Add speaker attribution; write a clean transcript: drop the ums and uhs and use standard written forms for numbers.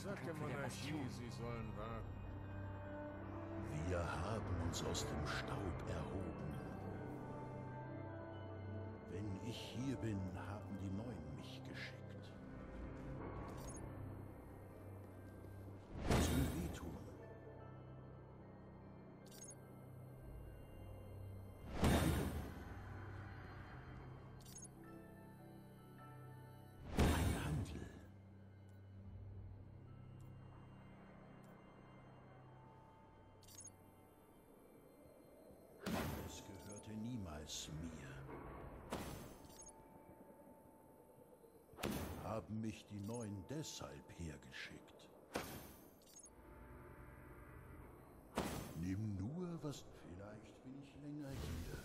Speaker 1: Sagt der Monarchie, sie sollen warten.
Speaker 2: Wir haben uns aus dem Staub erhoben. Wenn ich hier bin, haben die Neuen mich geschickt. Was will wehtun? Ein Handel. Es gehörte niemals mir. Haben mich die Neuen deshalb hergeschickt. Nimm nur, was... Vielleicht bin ich länger hier.